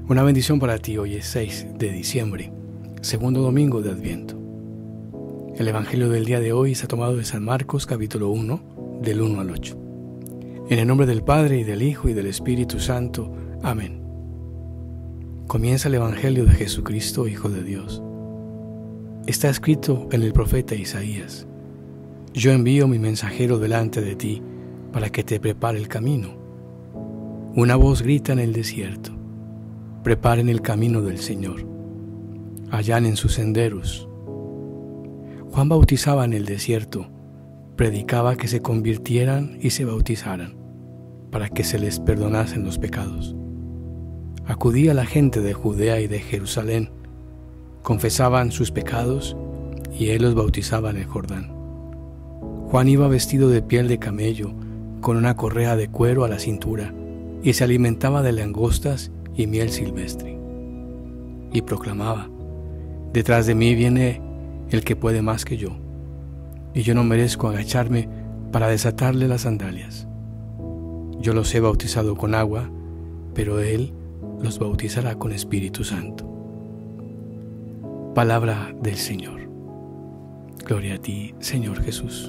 Una bendición para ti. Hoy es 6 de diciembre, segundo domingo de Adviento. El Evangelio del día de hoy está tomado de San Marcos, capítulo 1, del 1 al 8. En el nombre del Padre, y del Hijo, y del Espíritu Santo. Amén. Comienza el Evangelio de Jesucristo, Hijo de Dios. Está escrito en el profeta Isaías: Yo envío mi mensajero delante de ti, para que te prepare el camino. Una voz grita en el desierto: preparen el camino del Señor, allanen sus senderos. Juan bautizaba en el desierto, predicaba que se convirtieran y se bautizaran, para que se les perdonasen los pecados. Acudía la gente de Judea y de Jerusalén, confesaban sus pecados y él los bautizaba en el Jordán. Juan iba vestido de piel de camello, con una correa de cuero a la cintura, y se alimentaba de langostas y miel silvestre. Y proclamaba: detrás de mí viene el que puede más que yo, y yo no merezco agacharme para desatarle las sandalias. Yo los he bautizado con agua, pero él los bautizará con Espíritu Santo. Palabra del Señor. Gloria a ti, Señor Jesús.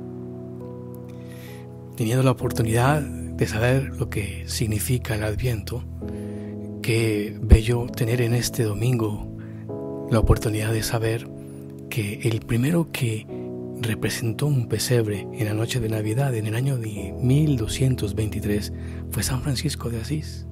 Teniendo la oportunidad de saber lo que significa el Adviento, qué bello tener en este domingo la oportunidad de saber que el primero que representó un pesebre en la noche de Navidad, en el año de 1223, fue San Francisco de Asís.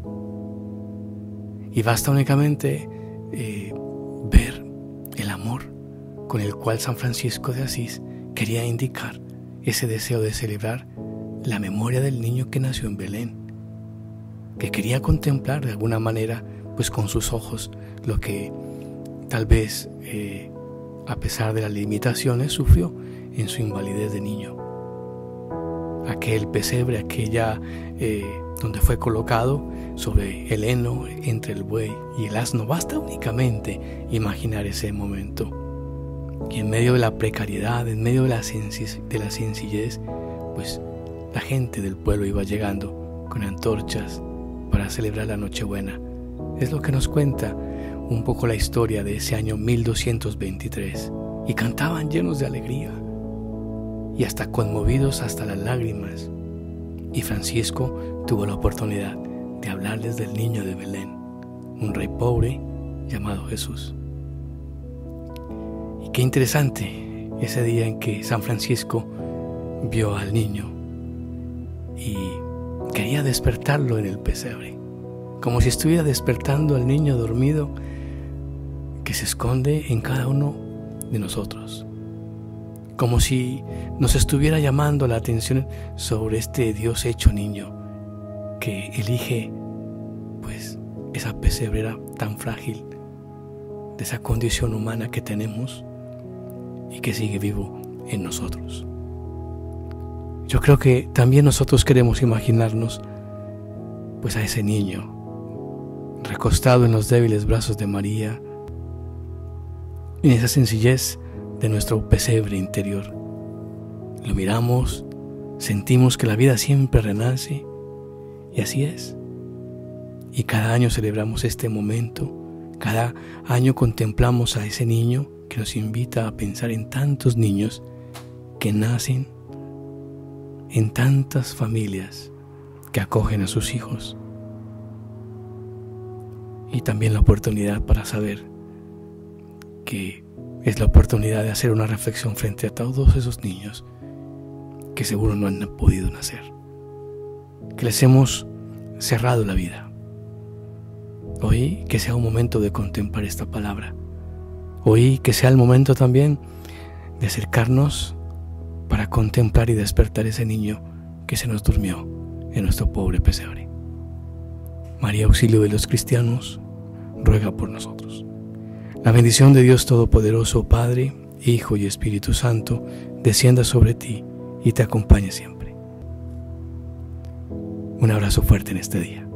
Y basta únicamente ver el amor con el cual San Francisco de Asís quería indicar ese deseo de celebrar la memoria del niño que nació en Belén, que quería contemplar de alguna manera, pues con sus ojos, lo que tal vez, a pesar de las limitaciones, sufrió en su invalidez de niño. Aquel pesebre, aquella donde fue colocado sobre el heno entre el buey y el asno, basta únicamente imaginar ese momento. Y en medio de la precariedad, en medio de la sencillez, pues la gente del pueblo iba llegando con antorchas para celebrar la Nochebuena. Es lo que nos cuenta un poco la historia de ese año 1223. Y cantaban llenos de alegría y hasta conmovidos hasta las lágrimas. Y Francisco tuvo la oportunidad de hablarles del niño de Belén, un rey pobre llamado Jesús. Y qué interesante ese día en que San Francisco vio al niño y quería despertarlo en el pesebre, como si estuviera despertando al niño dormido que se esconde en cada uno de nosotros, como si nos estuviera llamando la atención sobre este Dios hecho niño que elige pues esa pesebrera tan frágil de esa condición humana que tenemos y que sigue vivo en nosotros. Yo creo que también nosotros queremos imaginarnos pues a ese niño recostado en los débiles brazos de María, en esa sencillez de nuestro pesebre interior. Lo miramos, sentimos que la vida siempre renace, y así es. Y cada año celebramos este momento, cada año contemplamos a ese niño que nos invita a pensar en tantos niños que nacen en tantas familias que acogen a sus hijos. Y también la oportunidad para saber que es la oportunidad de hacer una reflexión frente a todos esos niños que seguro no han podido nacer, que les hemos cerrado la vida. Hoy que sea un momento de contemplar esta palabra. Hoy que sea el momento también de acercarnos para contemplar y despertar ese niño que se nos durmió en nuestro pobre pesebre. María, auxilio de los cristianos, ruega por nosotros. La bendición de Dios Todopoderoso, Padre, Hijo y Espíritu Santo, descienda sobre ti y te acompañe siempre. Un abrazo fuerte en este día.